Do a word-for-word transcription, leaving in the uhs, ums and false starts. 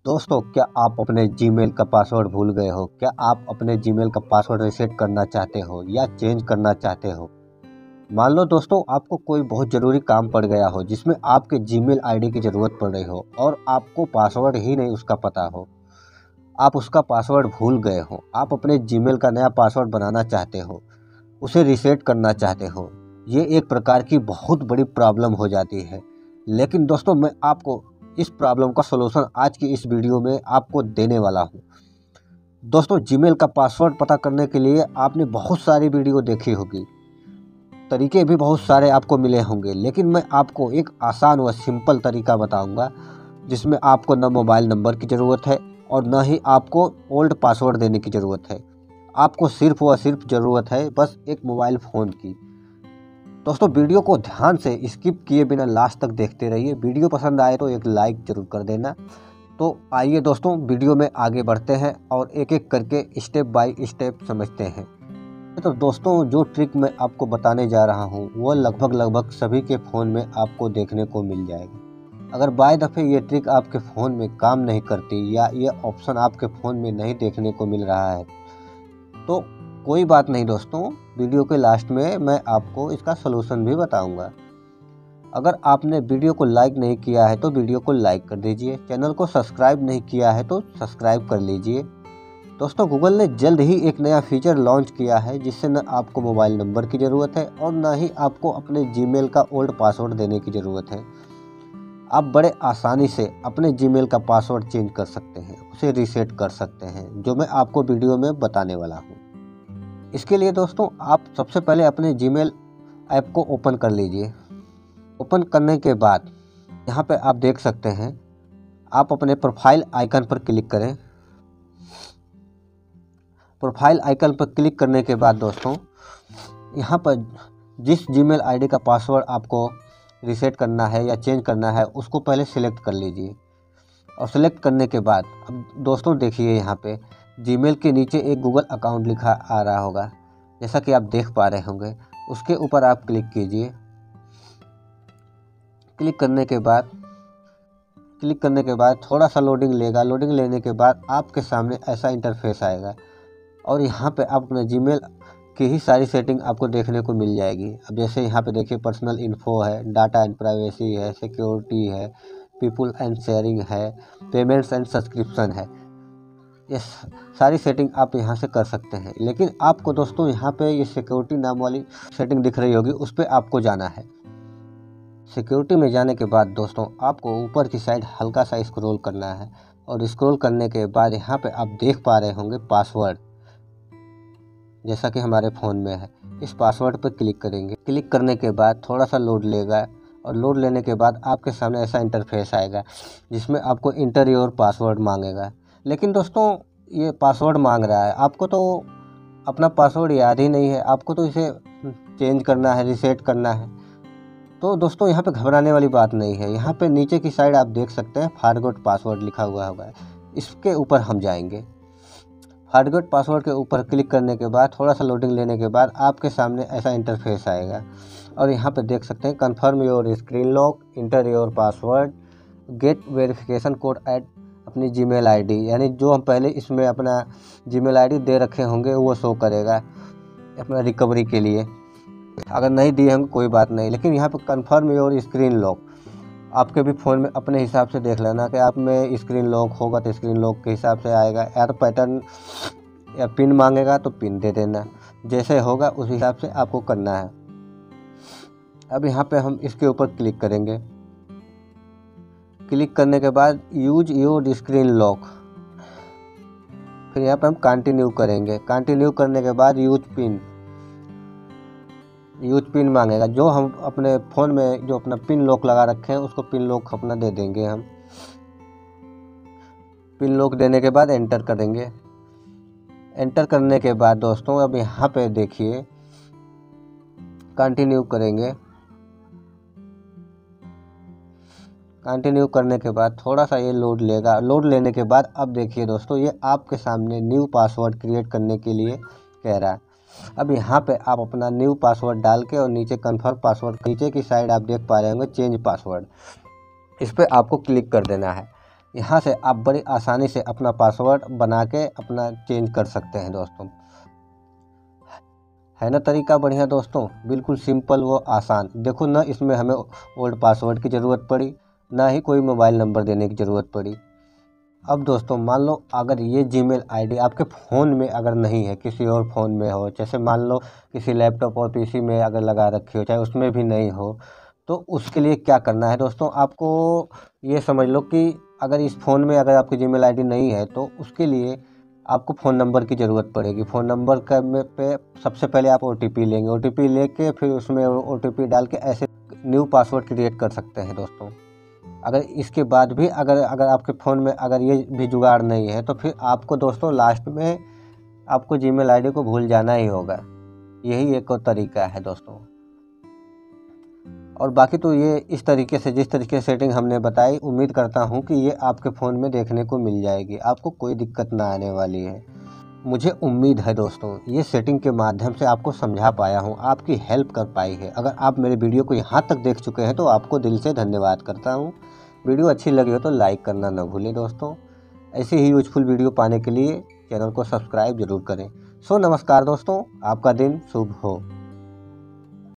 दोस्तों, क्या आप अपने जीमेल का पासवर्ड भूल गए हो? क्या आप अपने जीमेल का पासवर्ड रीसेट करना चाहते हो या चेंज करना चाहते हो? मान लो दोस्तों, आपको कोई बहुत ज़रूरी काम पड़ गया हो जिसमें आपके जीमेल आईडी की ज़रूरत पड़ रही हो और आपको पासवर्ड ही नहीं उसका पता हो। आप उसका पासवर्ड भूल गए हो। आप अपने जीमेल का नया पासवर्ड बनाना चाहते हो, उसे रीसेट करना चाहते हो। ये एक प्रकार की बहुत बड़ी प्रॉब्लम हो जाती है। लेकिन दोस्तों, मैं आपको इस प्रॉब्लम का सलूशन आज की इस वीडियो में आपको देने वाला हूँ। दोस्तों, जीमेल का पासवर्ड पता करने के लिए आपने बहुत सारी वीडियो देखी होगी, तरीके भी बहुत सारे आपको मिले होंगे, लेकिन मैं आपको एक आसान व सिंपल तरीका बताऊंगा जिसमें आपको न मोबाइल नंबर की ज़रूरत है और न ही आपको ओल्ड पासवर्ड देने की ज़रूरत है। आपको सिर्फ व सिर्फ ज़रूरत है बस एक मोबाइल फ़ोन की। दोस्तों, वीडियो को ध्यान से स्किप किए बिना लास्ट तक देखते रहिए। वीडियो पसंद आए तो एक लाइक ज़रूर कर देना। तो आइए दोस्तों, वीडियो में आगे बढ़ते हैं और एक एक करके स्टेप बाय स्टेप समझते हैं। तो दोस्तों, जो ट्रिक मैं आपको बताने जा रहा हूँ वो लगभग लगभग सभी के फ़ोन में आपको देखने को मिल जाएगी। अगर बाय दफ़े ये ट्रिक आपके फ़ोन में काम नहीं करती या ये ऑप्शन आपके फ़ोन में नहीं देखने को मिल रहा है तो कोई बात नहीं दोस्तों, वीडियो के लास्ट में मैं आपको इसका सलूशन भी बताऊंगा। अगर आपने वीडियो को लाइक नहीं किया है तो वीडियो को लाइक कर दीजिए। चैनल को सब्सक्राइब नहीं किया है तो सब्सक्राइब कर लीजिए। दोस्तों, गूगल ने जल्द ही एक नया फीचर लॉन्च किया है जिससे न आपको मोबाइल नंबर की ज़रूरत है और न ही आपको अपने जीमेल का ओल्ड पासवर्ड देने की ज़रूरत है। आप बड़े आसानी से अपने जीमेल का पासवर्ड चेंज कर सकते हैं, उसे रीसेट कर सकते हैं, जो मैं आपको वीडियो में बताने वाला हूँ। इसके लिए दोस्तों, आप सबसे पहले अपने जीमेल ऐप को ओपन कर लीजिए। ओपन करने के बाद यहाँ पे आप देख सकते हैं, आप अपने प्रोफाइल आइकन पर क्लिक करें। प्रोफाइल आइकन पर क्लिक करने के बाद दोस्तों, यहाँ पर जिस जीमेल आईडी का पासवर्ड आपको रीसेट करना है या चेंज करना है उसको पहले सिलेक्ट कर लीजिए। और सिलेक्ट करने के बाद अब दोस्तों देखिए, यहाँ पे जीमेल के नीचे एक गूगल अकाउंट लिखा आ रहा होगा, जैसा कि आप देख पा रहे होंगे। उसके ऊपर आप क्लिक कीजिए। क्लिक करने के बाद क्लिक करने के बाद थोड़ा सा लोडिंग लेगा। लोडिंग लेने के बाद आपके सामने ऐसा इंटरफेस आएगा और यहाँ पे आप अपने जीमेल की ही सारी सेटिंग आपको देखने को मिल जाएगी। अब जैसे यहाँ पे देखिए, पर्सनल इन्फो है, डाटा एंड प्राइवेसी है, सिक्योरिटी है, पीपल एंड शेयरिंग है, पेमेंट्स एंड सब्सक्रिप्शन है। ये सारी सेटिंग आप यहाँ से कर सकते हैं। लेकिन आपको दोस्तों यहाँ पे ये सिक्योरिटी नाम वाली सेटिंग दिख रही होगी, उस पर आपको जाना है। सिक्योरिटी में जाने के बाद दोस्तों, आपको ऊपर की साइड हल्का सा स्क्रॉल करना है और स्क्रॉल करने के बाद यहाँ पे आप देख पा रहे होंगे पासवर्ड, जैसा कि हमारे फ़ोन में है। इस पासवर्ड पर क्लिक करेंगे। क्लिक करने के बाद थोड़ा सा लोड लेगा और लोड लेने के बाद आपके सामने ऐसा इंटरफेस आएगा जिसमें आपको इंटर योर पासवर्ड मांगेगा। लेकिन दोस्तों, ये पासवर्ड मांग रहा है, आपको तो अपना पासवर्ड याद ही नहीं है, आपको तो इसे चेंज करना है, रीसेट करना है। तो दोस्तों, यहाँ पे घबराने वाली बात नहीं है। यहाँ पे नीचे की साइड आप देख सकते हैं फॉरगॉट पासवर्ड लिखा हुआ होगा, इसके ऊपर हम जाएंगे। फॉरगॉट पासवर्ड के ऊपर क्लिक करने के बाद थोड़ा सा लोडिंग लेने के बाद आपके सामने ऐसा इंटरफेस आएगा और यहाँ पे देख सकते हैं confirm your screen lock, enter your password, get verification code add अपनी जीमेल आईडी, यानी जो हम पहले इसमें अपना जीमेल आईडी दे रखे होंगे वो शो करेगा अपना रिकवरी के लिए। अगर नहीं दिए होंगे कोई बात नहीं, लेकिन यहाँ पे कन्फर्म योर स्क्रीन लॉक आपके भी फ़ोन में अपने हिसाब से देख लेना कि आप में स्क्रीन लॉक होगा तो स्क्रीन लॉक के हिसाब से आएगा, या तो पैटर्न या पिन मांगेगा तो पिन दे देना। जैसे होगा उस हिसाब से आपको करना है। अब यहाँ पे हम इसके ऊपर क्लिक करेंगे। क्लिक करने के बाद यूज योर स्क्रीन लॉक, फिर यहाँ पे हम कंटिन्यू करेंगे। कंटिन्यू करने के बाद यूज पिन यूज पिन मांगेगा। जो हम अपने फ़ोन में जो अपना पिन लॉक लगा रखे हैं उसको पिन लॉक अपना दे देंगे हम। पिन लॉक देने के बाद एंटर करेंगे। एंटर करने के बाद दोस्तों, अब यहाँ पे देखिए कंटिन्यू करेंगे। कंटिन्यू करने के बाद थोड़ा सा ये लोड लेगा। लोड लेने के बाद अब देखिए दोस्तों, ये आपके सामने न्यू पासवर्ड क्रिएट करने के लिए कह रहा है। अब यहाँ पे आप अपना न्यू पासवर्ड डाल के और नीचे कन्फर्म पासवर्ड, नीचे की साइड आप देख पा रहे होंगे चेंज पासवर्ड, इस पर आपको क्लिक कर देना है। यहाँ से आप बड़ी आसानी से अपना पासवर्ड बना के अपना चेंज कर सकते हैं दोस्तों। है ना तरीका बढ़िया दोस्तों, बिल्कुल सिंपल व आसान। देखो ना, इसमें हमें ओल्ड पासवर्ड की ज़रूरत पड़ी, ना ही कोई मोबाइल नंबर देने की ज़रूरत पड़ी। अब दोस्तों मान लो अगर ये जीमेल आईडी आपके फ़ोन में अगर नहीं है, किसी और फ़ोन में हो, जैसे मान लो किसी लैपटॉप और पीसी में अगर लगा रखी हो, चाहे उसमें भी नहीं हो, तो उसके लिए क्या करना है दोस्तों, आपको ये समझ लो कि अगर इस फ़ोन में अगर आपकी जीमेल आईडी नहीं है तो उसके लिए आपको फ़ोन नंबर की ज़रूरत पड़ेगी। फ़ोन नंबर का में पे सबसे पहले आप ओटीपी लेंगे, ओटीपी लेके फिर उसमें ओटीपी डाल के ऐसे न्यू पासवर्ड क्रिएट कर सकते हैं दोस्तों। अगर इसके बाद भी अगर अगर आपके फ़ोन में अगर ये भी जुगाड़ नहीं है तो फिर आपको दोस्तों लास्ट में आपको जीमेल आईडी को भूल जाना ही होगा। यही एक और तरीका है दोस्तों। और बाकी तो ये इस तरीके से, जिस तरीके से सेटिंग हमने बताई, उम्मीद करता हूँ कि ये आपके फ़ोन में देखने को मिल जाएगी, आपको कोई दिक्कत ना आने वाली है। मुझे उम्मीद है दोस्तों ये सेटिंग के माध्यम से आपको समझा पाया हूँ, आपकी हेल्प कर पाई है। अगर आप मेरे वीडियो को यहाँ तक देख चुके हैं तो आपको दिल से धन्यवाद करता हूँ। वीडियो अच्छी लगी हो तो लाइक करना न भूलें दोस्तों। ऐसे ही यूजफुल वीडियो पाने के लिए चैनल को सब्सक्राइब जरूर करें। सो नमस्कार दोस्तों, आपका दिन शुभ हो।